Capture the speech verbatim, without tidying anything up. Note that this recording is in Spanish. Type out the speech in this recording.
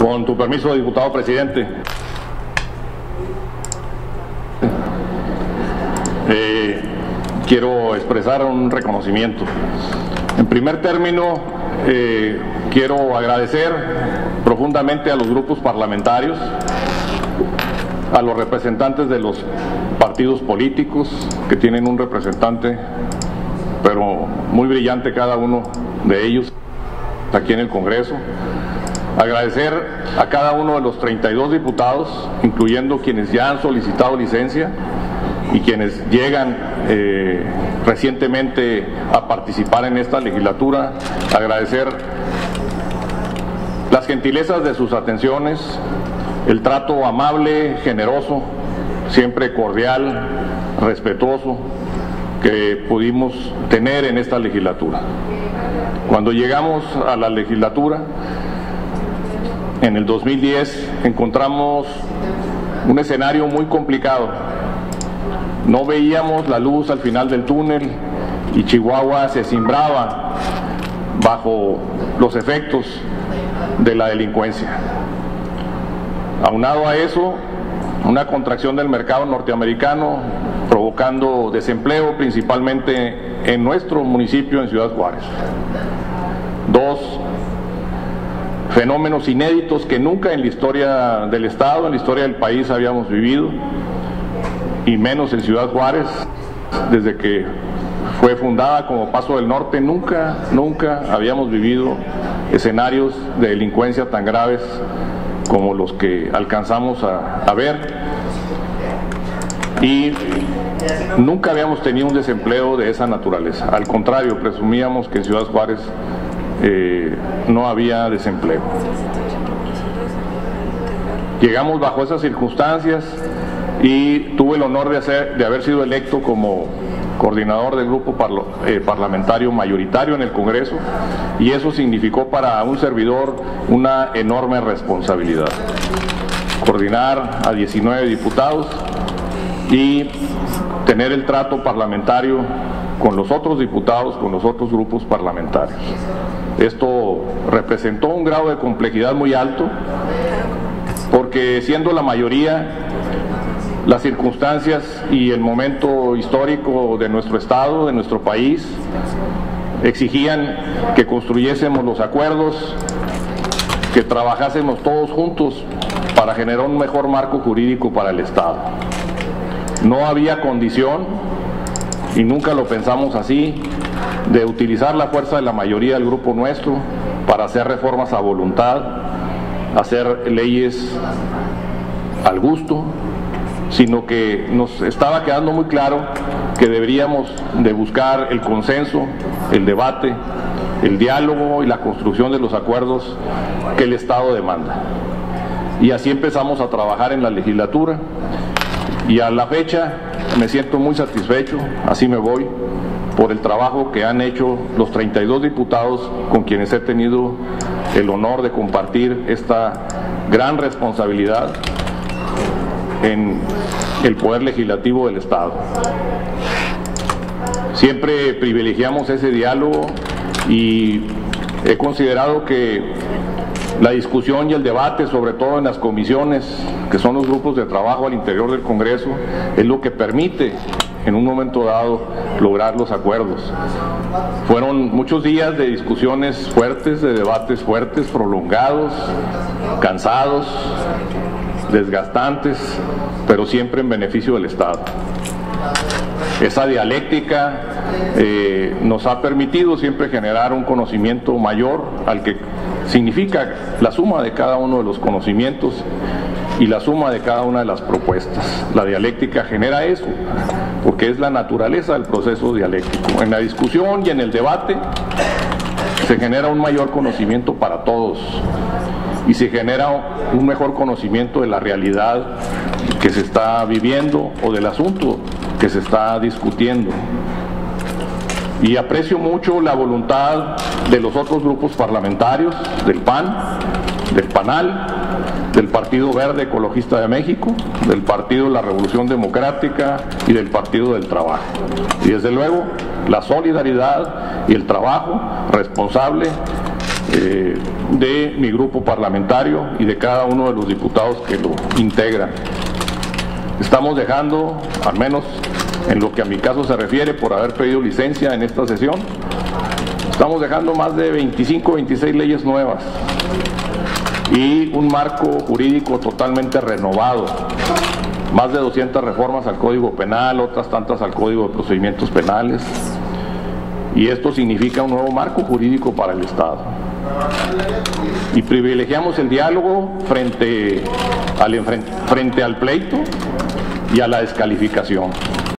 Con tu permiso, diputado presidente. Eh, quiero expresar un reconocimiento. En primer término, eh, quiero agradecer profundamente a los grupos parlamentarios, a los representantes de los partidos políticos, que tienen un representante, pero muy brillante cada uno de ellos, aquí en el Congreso. Agradecer a cada uno de los treinta y dos diputados, incluyendo quienes ya han solicitado licencia y quienes llegan eh, recientemente a participar en esta legislatura. Agradecer las gentilezas de sus atenciones, el trato amable, generoso, siempre cordial, respetuoso que pudimos tener en esta legislatura. Cuando llegamos a la legislatura, en el dos mil diez, encontramos un escenario muy complicado. No veíamos la luz al final del túnel y Chihuahua se cimbraba bajo los efectos de la delincuencia. Aunado a eso, una contracción del mercado norteamericano provocando desempleo principalmente en nuestro municipio, en Ciudad Juárez. Dos fenómenos inéditos que nunca en la historia del Estado, en la historia del país habíamos vivido, y menos en Ciudad Juárez, desde que fue fundada como Paso del Norte. Nunca, nunca habíamos vivido escenarios de delincuencia tan graves como los que alcanzamos a, a ver, y nunca habíamos tenido un desempleo de esa naturaleza. Al contrario, presumíamos que en Ciudad Juárez eh, no había desempleo. Llegamos bajo esas circunstancias y tuve el honor de, hacer, de haber sido electo como coordinador del grupo parlo, eh, parlamentario mayoritario en el Congreso, y eso significó para un servidor una enorme responsabilidad. Coordinar a diecinueve diputados y tener el trato parlamentario con los otros diputados, con los otros grupos parlamentarios. Esto representó un grado de complejidad muy alto, porque siendo la mayoría, las circunstancias y el momento histórico de nuestro Estado, de nuestro país, exigían que construyésemos los acuerdos, que trabajásemos todos juntos para generar un mejor marco jurídico para el Estado. No había condición, y nunca lo pensamos así, de utilizar la fuerza de la mayoría del grupo nuestro para hacer reformas a voluntad, hacer leyes al gusto, sino que nos estaba quedando muy claro que deberíamos de buscar el consenso, el debate, el diálogo y la construcción de los acuerdos que el Estado demanda. Y así empezamos a trabajar en la legislatura, y a la fecha me siento muy satisfecho, así me voy, por el trabajo que han hecho los treinta y dos diputados con quienes he tenido el honor de compartir esta gran responsabilidad en el poder legislativo del Estado. Siempre privilegiamos ese diálogo y he considerado que la discusión y el debate, sobre todo en las comisiones, que son los grupos de trabajo al interior del Congreso, es lo que permite en un momento dado lograr los acuerdos. Fueron muchos días de discusiones fuertes, de debates fuertes, prolongados, cansados, desgastantes, pero siempre en beneficio del Estado. Esa dialéctica eh, nos ha permitido siempre generar un conocimiento mayor al que significa la suma de cada uno de los conocimientos y la suma de cada una de las propuestas. La dialéctica genera eso, porque es la naturaleza del proceso dialéctico. En la discusión y en el debate se genera un mayor conocimiento para todos, y se genera un mejor conocimiento de la realidad que se está viviendo o del asunto que se está discutiendo. Y aprecio mucho la voluntad de los otros grupos parlamentarios, del P A N, del PANAL, del Partido Verde Ecologista de México, del Partido de la Revolución Democrática y del Partido del Trabajo. Y desde luego la solidaridad y el trabajo responsable eh, de mi grupo parlamentario y de cada uno de los diputados que lo integran. Estamos dejando, al menos en lo que a mi caso se refiere, por haber pedido licencia en esta sesión, estamos dejando más de veinticinco, veintiséis leyes nuevas y un marco jurídico totalmente renovado, más de doscientas reformas al Código Penal, otras tantas al Código de Procedimientos Penales, y esto significa un nuevo marco jurídico para el Estado. Y privilegiamos el diálogo frente al, frente al pleito y a la descalificación.